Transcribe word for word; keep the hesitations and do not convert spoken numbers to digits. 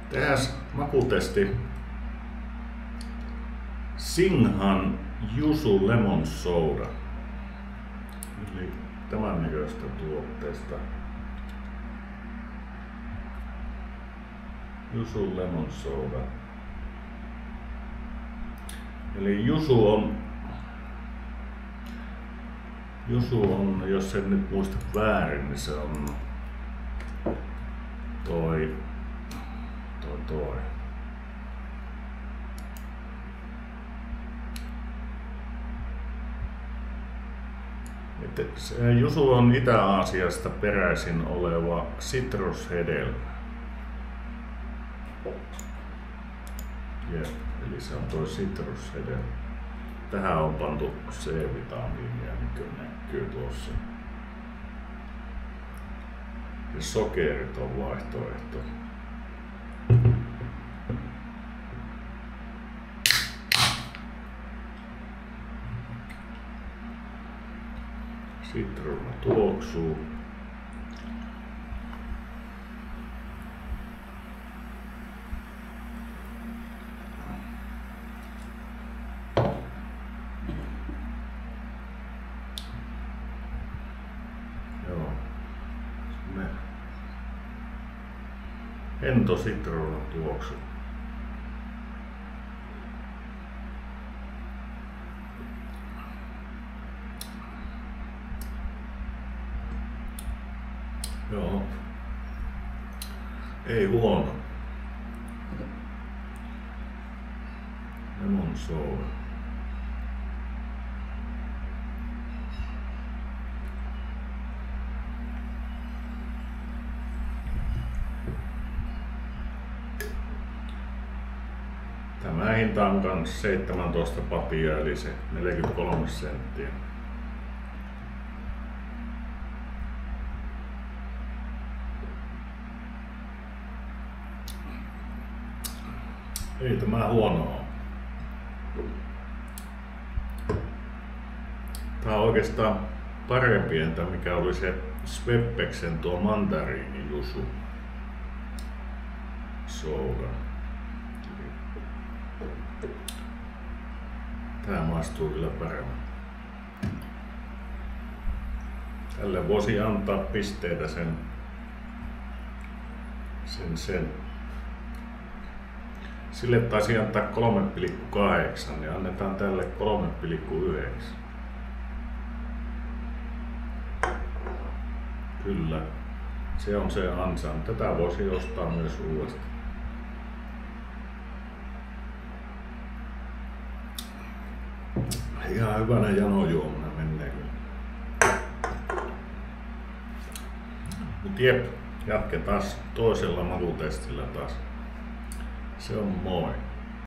Tehdään makutesti Singhan Yuzu Lemon Soda. Eli tämän näköistä tuotteesta. Yuzu Lemon Soda. Eli Yuzu on, Yuzu on, jos en nyt muista väärin, niin se on toi, toi, toi. Yuzu on Itä-Aasiasta peräisin oleva sitrushedelmä. Yeah, eli se on tuo sitrushedelmä. Tähän on pantu C-vitamiinia, niin kuin näkyy tuossa. Ja sokerit on vaihtoehto. Sitruuna tuoksuu. Joo. Hento sitruuna tuoksu. Joo. Ei huono. Lemon soda. Tämä hinta on kans seitsemäntoista papia, eli se neljäkymmentäkolme senttiä. Ei tämä huonoa. Tää on oikeastaan parempi, entä mikä oli se Schweppeksen tuo mandariini Yuzu soda. Tää maistuu kyllä paremmin. Tälle voisi antaa pisteitä sen sen sen. Sille taisi antaa kolme pilkku kahdeksan, niin annetaan tälle kolme pilkku yhdeksän. Kyllä, se on se ansa. Tätä voisi ostaa myös uudestaan. Ihan hyvänä janojuomana menee kyllä. Mut jep, jatketaan toisella makutestillä taas. Se on moi.